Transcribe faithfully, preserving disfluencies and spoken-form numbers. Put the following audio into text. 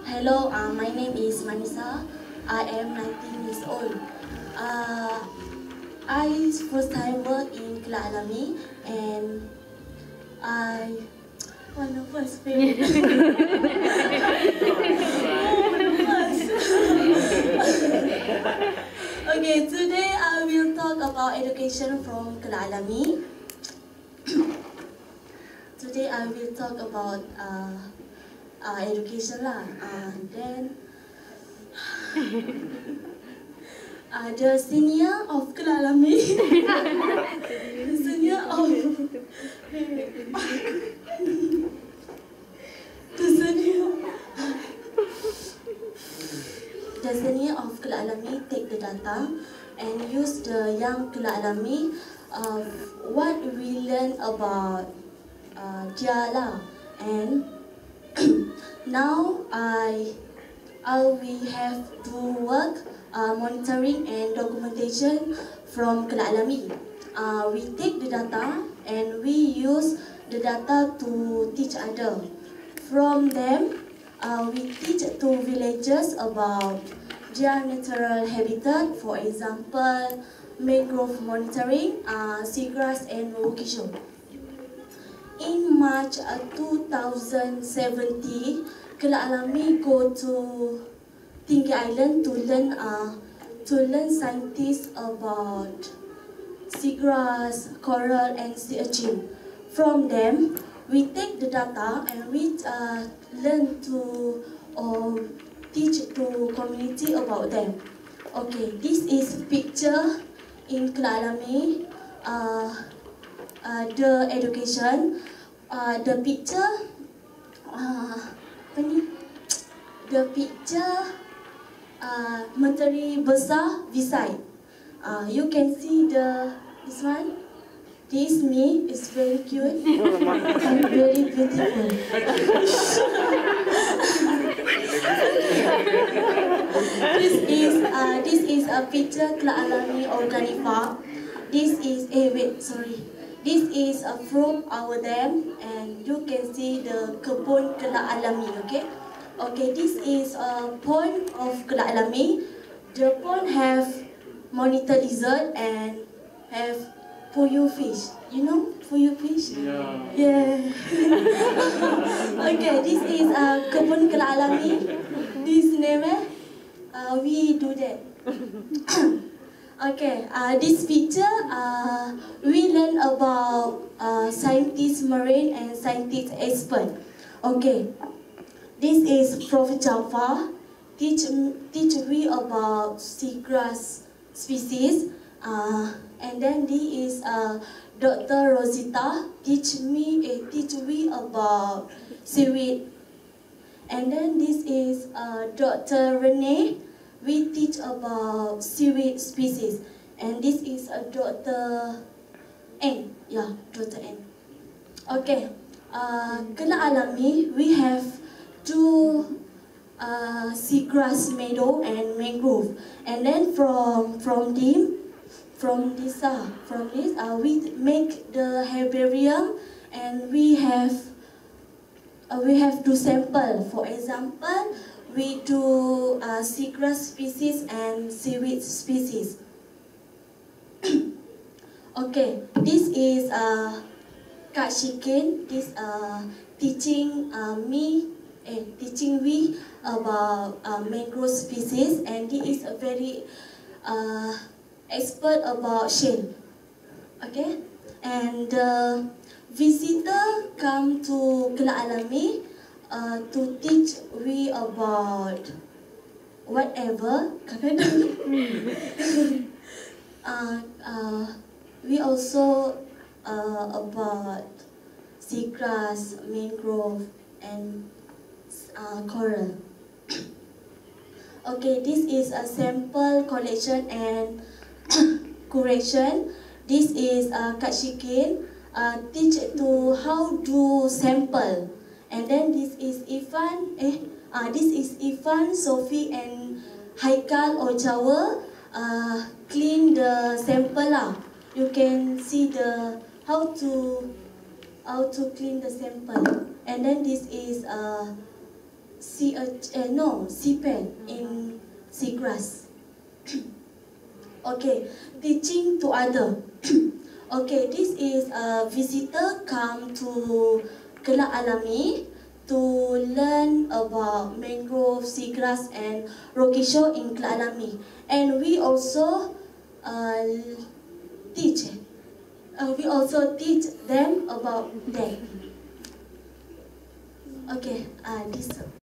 Hello, uh, my name is Manisa. I am nineteen years old. Uh, I first time work in Kelab Alami and I want to first pay. Okay, today I will talk about education from Kelab Alami. Today I will talk about uh, uh, education lah. Uh, then uh, the senior of Kelab Alami, the senior of the senior, the senior of Kelab Alami take the data and use the young Kelab Alami. Uh, what we learn about uh, dia lah, and now I, I we have to work uh, monitoring and documentation from Kelab Alami. Uh, we take the data and we use the data to teach other. From them, uh, we teach to villagers about their natural habitat, for example, mangrove monitoring, uh, seagrass and vocation. In March uh, two thousand seventeen, Kelab Alami go to Tinggi Island to learn uh, to learn scientists about seagrass, coral, and sea urchin. From them, we take the data and we uh, learn to uh, teach to community about them. Okay, this is picture in Kelab Alami. Uh, uh, the education. Uh, the picture, uh, the picture, uh, Menteri Besar Visai. Uh, you can see the this one. This me is very cute and very beautiful. This is uh, this is a picture Kelab Alami Organic Park. This is eh wait sorry. This is uh, from our dam, and you can see the kebun Kelab Alami. Okay, okay. This is a pond of Kelab Alami. The pond have monitor lizard and have puyu fish. You know puyu fish? Yeah. Yeah. Okay. This is a uh, kebun Kelab Alami. This name eh? Uh, we do that. Okay, uh, this picture, uh, we learn about uh, scientist marine and scientist expert. Okay, this is Professor Jafar, teach, teach we about seagrass species. Uh, and then this is uh, Doctor Rosita, teach me, uh, teach we about seaweed. And then this is uh, Doctor Renee. We teach about seaweed species, and this is a Doctor N. Yeah, Doctor N. Okay, uh, Kelab Alami, we have two uh, seagrass meadow and mangrove, and then from from them, from this uh, from this, uh, we make the herbarium, and we have uh, we have to sample. For example, we do uh, seagrass species and seaweed species. Okay, this is uh, Kak Shikin. This uh, teaching uh, me, eh, teaching we about uh, mangrove species, and he is a very uh, expert about shell. Okay, and the visitor come to Kelab Alami. Uh, to teach we about whatever. uh, uh, we also uh, about seagrass, mangrove, and uh, coral. Okay, this is a sample collection and curation. This is uh, Kak Shikin, uh, teach to how to sample. And then this is Ifan, eh, uh, this is Ifan, Sophie and Haikal or Jawa, uh, clean the sample lah. You can see the how to how to clean the sample. And then this is uh, sea urch- uh, no sea pen in seagrass. Okay, teaching to other. Okay, this is a visitor come to Kelab Alami to learn about mangrove, seagrass and rocky shore in Kelab Alami. And we also uh, teach, uh, we also teach them about that. Okay, uh, this